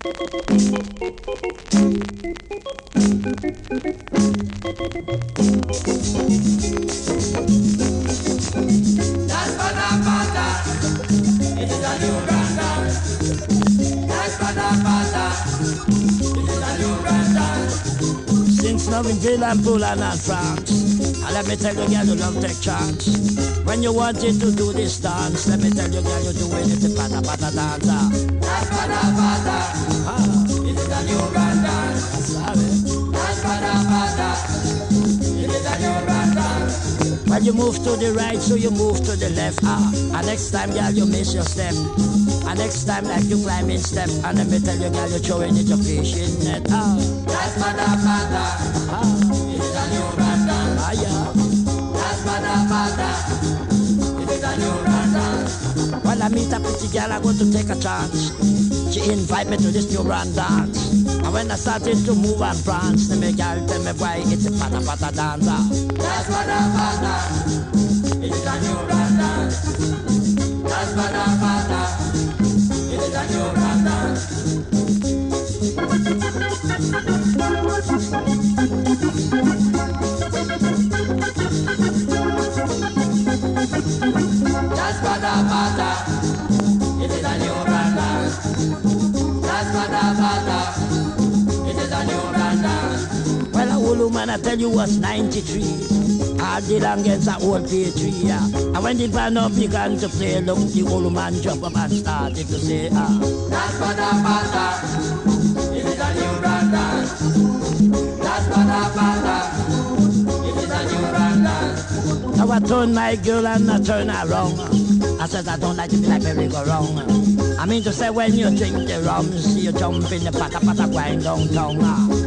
It is a new brand dance. That's Bada Bada. It is a new brand dance. Since now in Finland, Poland and France, and let me tell you, girl, you don't take chance. When you wanted to do this dance, let me tell you, girl, you're doing it the Bada Bada dance. That's Bada Bada. It is a new brand dance. That's Bada Bada. It is a new brand dance. Well, you move to the right, so you move to the left. And next time, girl, you miss your step. And next time, like you climbing step. And let me tell you, girl, you're throwing it your fishing net. That's Bada Bada. It is a new brand dance. That's Bada Bada. It is a new brand dance. Well, I meet a pretty girl, I go to take a chance. She invite me to this new brand dance. And when I started to move and prance, the girl tell me why it's a Bada Bada dance. That's Bada Bada. It is a new brand dance. That's Bada Bada. It is a new brand dance. That's Bada Bada. It is a new brand dance. That's Bada Bada. It is a new brand dance. Well, a old woman, I tell you, was 93. All the long against a old P3, yeah. And when the band up began to play, look, the old man jump up and started to say, That's Bada Bada. It is a new brand dance. That's Bada Bada. It is a new brand dance. Now I turn my girl and I turn her wrong. I said I don't like to be like merry-go-round. I mean to say when you drink the rum, see you jump in the pata pata grind downtown.